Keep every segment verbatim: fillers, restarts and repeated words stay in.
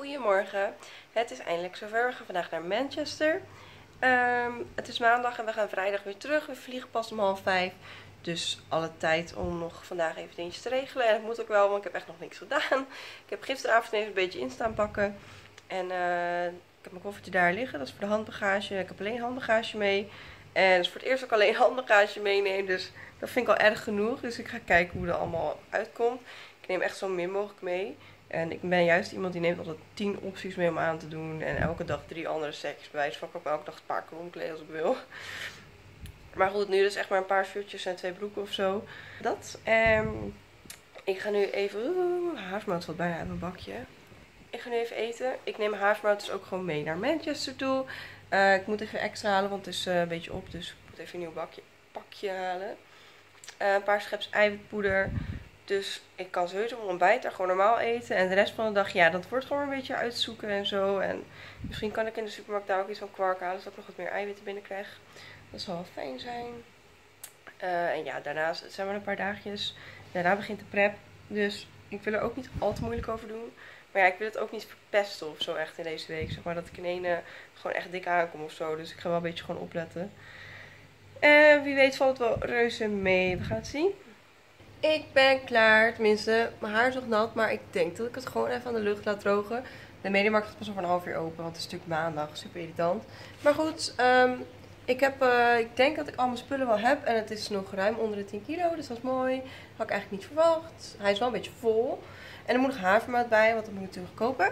Goedemorgen. Het is eindelijk zover. We gaan vandaag naar Manchester. Um, het is maandag en we gaan vrijdag weer terug. We vliegen pas om half vijf. Dus alle tijd om nog vandaag even dingetjes te regelen. En dat moet ook wel, want ik heb echt nog niks gedaan. Ik heb gisteravond even een beetje in staan pakken. En uh, ik heb mijn koffertje daar liggen. Dat is voor de handbagage. Ik heb alleen handbagage mee. En dat is voor het eerst ook alleen handbagage meenemen. Dus dat vind ik al erg genoeg. Dus ik ga kijken hoe dat allemaal uitkomt. Ik neem echt zo min mogelijk mee. En ik ben juist iemand die neemt altijd tien opties mee om aan te doen. En elke dag drie andere setjes. Bij wijze van kan ik elke dag een paar keer omkleden als ik wil. Maar goed, nu dus echt maar een paar shirtjes en twee broeken of zo. Dat. En ik ga nu even... Oeh, havermout valt bijna uit mijn bakje. Ik ga nu even eten. Ik neem havermout dus ook gewoon mee naar Manchester toe. Uh, ik moet even extra halen, want het is uh, een beetje op. Dus ik moet even een nieuw bakje, pakje halen. Uh, een paar scheps eiwitpoeder. Dus ik kan sowieso mijn ontbijt daar gewoon normaal eten. En de rest van de dag, ja, dat wordt gewoon een beetje uitzoeken en zo. En misschien kan ik in de supermarkt daar ook iets van kwark halen, zodat ik nog wat meer eiwitten binnenkrijg. Dat zal wel fijn zijn. Uh, en ja, daarnaast, het zijn maar een paar dagjes. Daarna begint de prep. Dus ik wil er ook niet al te moeilijk over doen. Maar ja, ik wil het ook niet verpesten of zo echt in deze week. Zeg maar dat ik in één uh, gewoon echt dik aankom of zo. Dus ik ga wel een beetje gewoon opletten. En wie weet valt het wel reuze mee. We gaan het zien. Ik ben klaar. Tenminste, mijn haar is nog nat. Maar ik denk dat ik het gewoon even aan de lucht laat drogen. De Mediamarkt is pas over een half uur open. Want het is natuurlijk maandag. Super irritant. Maar goed, um, ik, heb, uh, ik denk dat ik al mijn spullen wel heb. En het is nog ruim onder de tien kilo. Dus dat is mooi. Dat had ik eigenlijk niet verwacht. Hij is wel een beetje vol. En er moet nog havermout bij. Want dat moet ik natuurlijk kopen.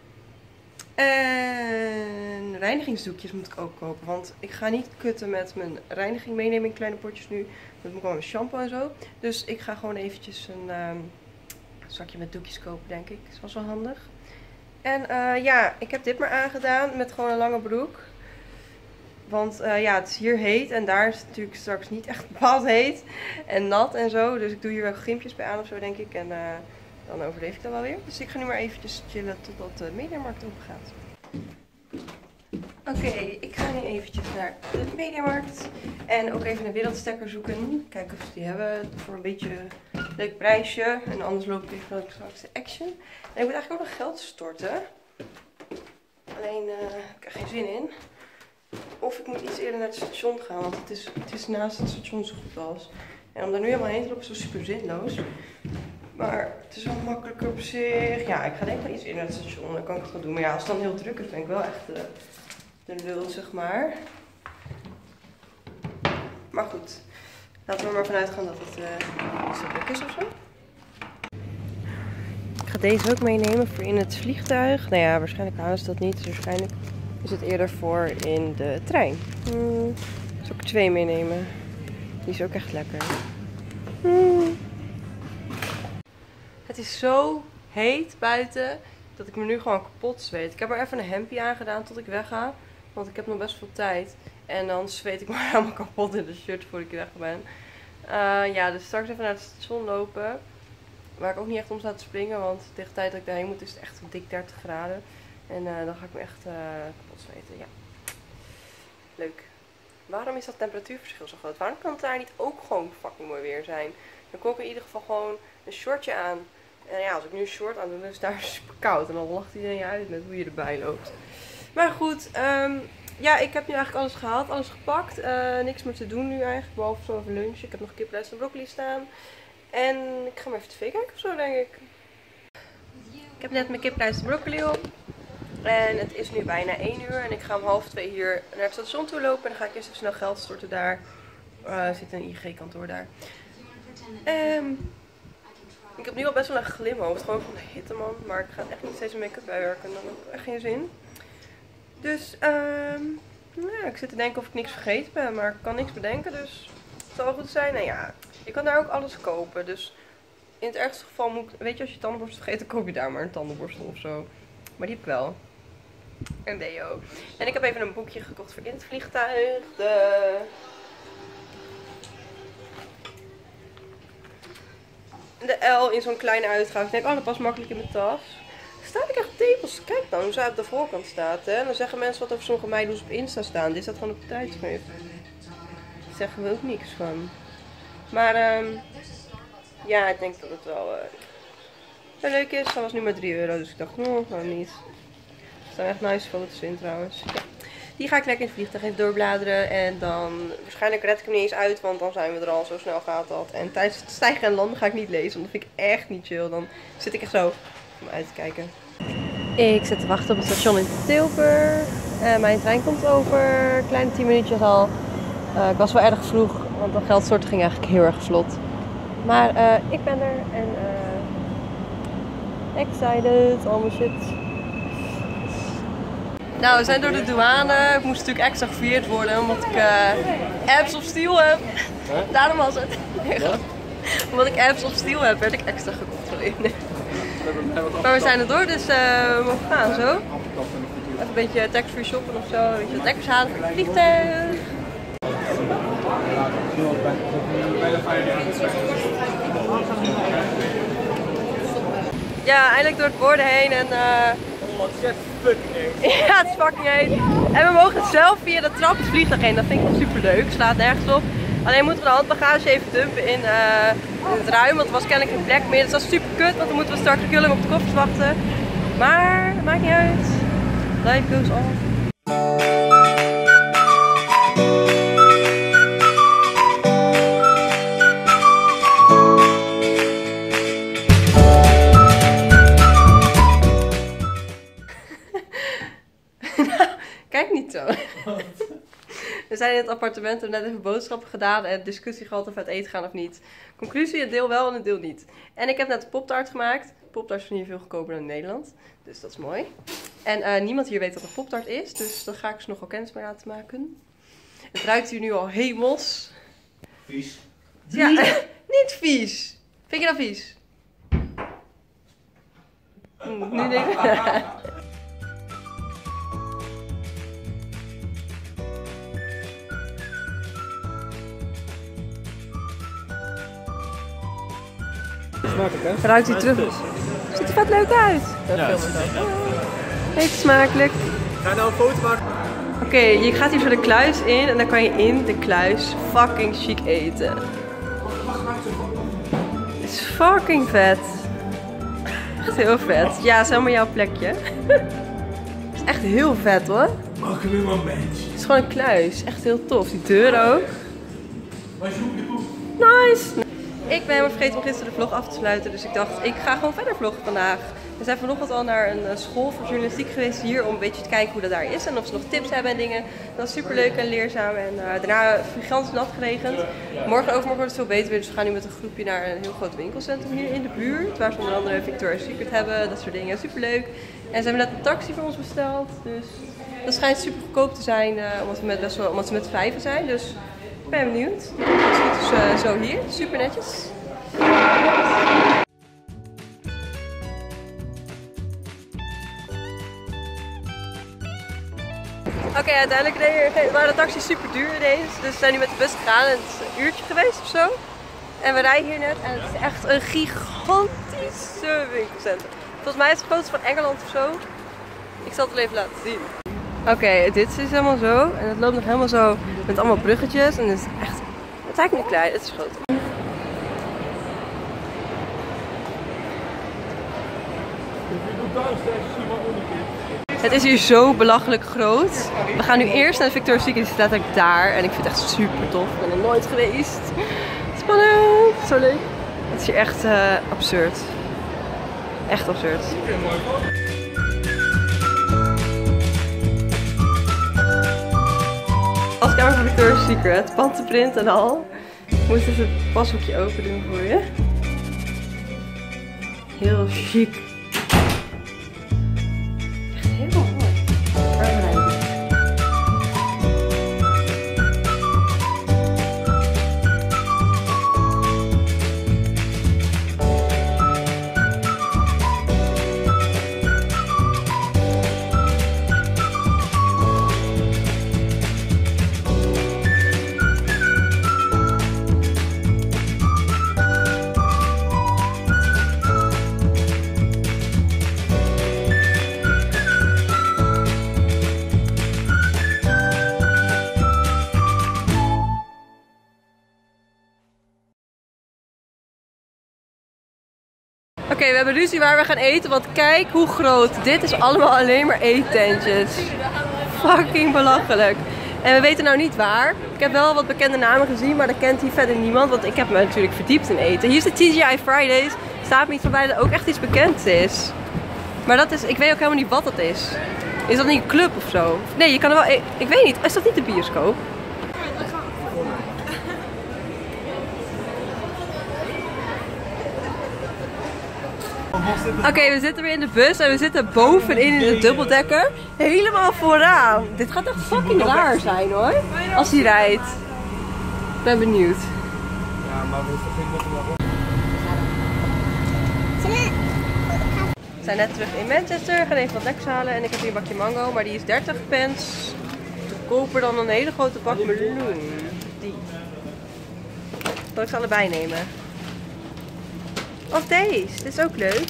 En reinigingsdoekjes moet ik ook kopen. Want ik ga niet kutten met mijn reiniging meenemen in kleine potjes nu. Dat moet ik wel met shampoo en zo. Dus ik ga gewoon eventjes een um, zakje met doekjes kopen, denk ik. Dat was wel handig. En uh, ja, ik heb dit maar aangedaan met gewoon een lange broek. Want uh, ja, het is hier heet. En daar is het natuurlijk straks niet echt bepaald heet. En nat en zo. Dus ik doe hier wel grimpjes bij aan of zo, denk ik. En uh, dan overleef ik dat wel weer. Dus ik ga nu maar eventjes chillen totdat de Mediamarkt open gaat. Oké, okay, ik ga nu eventjes naar de Mediamarkt. En ook even een wereldstekker zoeken. Kijken of ze die hebben voor een beetje een leuk prijsje. En anders loop ik even naar straks de Action. En ik moet eigenlijk ook nog geld storten. Alleen uh, ik heb er geen zin in. Of ik moet iets eerder naar het station gaan. Want het is, het is naast het station zo goed als. En om daar nu helemaal heen te lopen is zo super zinloos. Maar het is wel makkelijker op zich. Ja, ik ga denk ik wel iets eerder naar het station. Dan kan ik het gewoon doen. Maar ja, als het dan heel druk is, ben ik wel echt de, de lul, zeg maar. Maar goed. Laten we er maar vanuit gaan dat het uh, niet zo druk is of zo. Ik ga deze ook meenemen voor in het vliegtuig. Nou ja, waarschijnlijk halen ze dat niet. Dus waarschijnlijk is het eerder voor in de trein. Hmm, zal ik er twee meenemen? Die is ook echt lekker. Hmm. Het is zo heet buiten dat ik me nu gewoon kapot zweet. Ik heb er even een hemdje aangedaan tot ik wegga. Want ik heb nog best veel tijd. En dan zweet ik me helemaal kapot in de shirt voordat ik weg ben. Uh, ja, dus straks even naar het station lopen. Waar ik ook niet echt om sta te springen. Want tegen de tijd dat ik daarheen moet is het echt dik dertig graden. En uh, dan ga ik me echt uh, kapot zweten. Ja. Leuk. Waarom is dat temperatuurverschil zo groot? Waarom kan het daar niet ook gewoon fucking mooi weer zijn? Dan kom ik in ieder geval gewoon een shortje aan. En ja, als ik nu een short aan doe, dan is het daar super koud. En dan lacht iedereen je uit met hoe je erbij loopt. Maar goed, um, ja, ik heb nu eigenlijk alles gehaald, alles gepakt. Uh, niks meer te doen nu eigenlijk, behalve zo even lunchen. Ik heb nog kiprijst en broccoli staan. En ik ga maar even tv kijken of zo, denk ik. Ik heb net mijn kiprijst en broccoli op. En het is nu bijna één uur. En ik ga om half twee hier naar het station toe lopen. En dan ga ik eerst even snel geld storten daar. Uh, er zit een I G-kantoor daar. Um, ik heb nu al best wel een glimhoofd, gewoon van de hitte, man. Maar ik ga echt niet steeds make-up bijwerken, dan heb ik echt geen zin. Dus, um, nou ja, ik zit te denken of ik niks vergeten ben, maar ik kan niks bedenken, dus het zal wel goed zijn. Nou ja, je kan daar ook alles kopen, dus in het ergste geval moet ik, weet je, als je tandenborstel vergeet, dan koop je daar maar een tandenborstel of zo. Maar die heb ik wel. En deo. En ik heb even een boekje gekocht voor in het vliegtuig. De... De L in zo'n kleine uitgave. Ik denk, oh, dat past makkelijk in mijn tas. Staat ik echt tepels? Kijk dan hoe zij op de voorkant staat. Hè? Dan zeggen mensen wat over sommige meiden hoe ze op Insta staan. Dit staat gewoon op de tijdschrift. Daar zeggen we ook niks van. Maar um, ja, ik denk dat het wel uh, En leuk is, dat was nu maar drie euro. Dus ik dacht, nou, waarom niet. Er staan echt nice foto's in trouwens. Ja. Die ga ik lekker in het vliegtuig even doorbladeren. En dan waarschijnlijk red ik hem niet eens uit. Want dan zijn we er al, zo snel gaat dat. En tijdens het stijgen en landen ga ik niet lezen. Want dat vind ik echt niet chill. Dan zit ik echt zo om uit te kijken. Ik zit te wachten op het station in Tilburg. Uh, mijn trein komt over. Kleine tien minuutjes al. Uh, ik was wel erg vroeg. Want de geldstort ging eigenlijk heel erg vlot. Maar uh, ik ben er. En uh, excited. Allemaal shit. Nou, we zijn door de douane. Ik moest natuurlijk extra gevierd worden omdat ik uh, apps of steel heb. Huh? Daarom was het. Nee, omdat ik apps of steel heb, werd ik extra gecontroleerd. Maar we zijn er door, dus uh, we mogen gaan zo. Even een beetje tax-free shoppen of zo. Een beetje wat lekkers halen voor het vliegtuig. Ja, eindelijk door het borden heen en uh, ja, het is fucking heet. En we mogen zelf via de trap het vliegtuig heen. Dat vind ik wel super leuk. Slaat nergens op. Alleen moeten we de handbagage even dumpen in, uh, in het ruim. Want er was kennelijk geen plek meer. Dus dat is super kut. Want dan moeten we straks kulling op de koffers wachten. Maar dat maakt niet uit. Life goes on. Kijk niet zo. We zijn in het appartement en net even boodschappen gedaan en discussie gehad of we uit eten gaan of niet. Conclusie, een deel wel en een deel niet. En ik heb net een poptart gemaakt. Poptarts zijn hier veel goedkoper dan in Nederland. Dus dat is mooi. En uh, niemand hier weet wat een poptart is. Dus dan ga ik ze nogal kennis mee laten maken. Het ruikt hier nu al hemels. Vies. Ja, niet vies. Vind je dat vies? Hm, nu denk ik... Smakelijk, hè? Ruikt hij terug? Ziet er vet leuk uit. Ja, heet smakelijk. Ga je nou een foto maken? Oké, okay, je gaat hier zo de kluis in en dan kan je in de kluis fucking chic eten. Het is fucking vet. Echt heel vet. Ja, het is helemaal jouw plekje. Het is echt heel vet hoor. Mag ik weer een momentje? Het is gewoon een kluis. Echt heel tof. Die deur ook. Nice! Ik ben helemaal vergeten om gisteren de vlog af te sluiten, dus ik dacht, ik ga gewoon verder vloggen vandaag. We zijn vanochtend al naar een school voor journalistiek geweest hier om een beetje te kijken hoe dat daar is en of ze nog tips hebben en dingen. Dat is super leuk en leerzaam en uh, daarna gigantisch nat geregend. Morgen overmorgen wordt het veel beter weer, dus we gaan nu met een groepje naar een heel groot winkelcentrum hier in de buurt. Waar ze onder andere Victoria's Secret hebben, dat soort dingen. Super leuk. En ze hebben net een taxi voor ons besteld, dus dat schijnt super goedkoop te zijn uh, omdat, we met best wel, omdat ze met vijven zijn. Dus ik ben benieuwd. Het is dus uh, zo hier, super netjes. Oké, okay, uiteindelijk waren de taxis super duur ineens. Dus we zijn nu met de bus gegaan en het is een uurtje geweest of zo. En we rijden hier net en het is echt een gigantische winkelcentrum. Volgens mij is het grootste van Engeland of zo. Ik zal het wel even laten zien. Oké, okay, dit is helemaal zo. En het loopt nog helemaal zo met allemaal bruggetjes. En het is echt, het is eigenlijk niet klein, het is groot. Het is hier zo belachelijk groot. We gaan nu eerst naar de Victoria's Secret, die staat eigenlijk daar. En ik vind het echt super tof. Ik ben er nooit geweest. Spannend. Zo leuk. Het is hier echt uh, absurd. Echt absurd. Als kamer van Victoria's Secret, pantenprint en al. Ik moet even het pashoekje open doen voor je. Heel chic. Echt heel mooi. Oké, we hebben ruzie waar we gaan eten, want kijk hoe groot. Dit is allemaal alleen maar eettentjes. Fucking belachelijk. En we weten nou niet waar. Ik heb wel wat bekende namen gezien, maar dat kent hier verder niemand. Want ik heb me natuurlijk verdiept in eten. Hier is de T G I Fridays. Staat me niet voorbij dat ook echt iets bekends is. Maar dat is, ik weet ook helemaal niet wat dat is. Is dat niet een club of zo? Nee, je kan er wel... Ik, ik weet niet. Is dat niet de bioscoop? Oké, okay, we zitten weer in de bus en we zitten bovenin in de dubbeldekker. Helemaal vooraan. Dit gaat echt fucking raar zijn hoor. Als hij rijdt. Ik ben benieuwd. Ja, maar we vinden dat wel. We zijn net terug in Manchester. Gaan even wat lekkers halen. En ik heb hier een bakje mango, maar die is dertig pence. Goedkoper dan een hele grote bak meloen. Die. Zal ik ze allebei nemen? Of deze. Dit is ook leuk.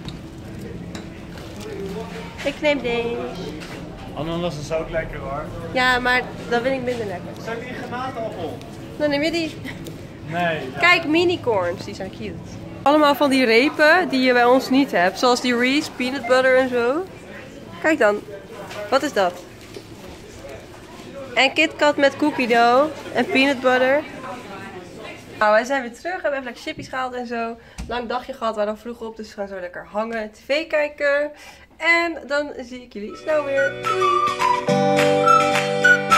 Ik neem deze. Ananas is ook lekker hoor. Ja, maar dan vind ik minder lekker. Zijn die granaatappel? Dan neem je die. Nee. Ja. Kijk, mini-corns. Die zijn cute. Allemaal van die repen die je bij ons niet hebt. Zoals die Reese, peanut butter en zo. Kijk dan. Wat is dat? En KitKat met cookie dough. En peanut butter. Nou, wij zijn weer terug. We hebben even lekker chippies gehaald en zo. Lang dagje gehad, we waren dan vroeg op. Dus we gaan zo lekker hangen, tv kijken. En dan zie ik jullie snel weer. Doei!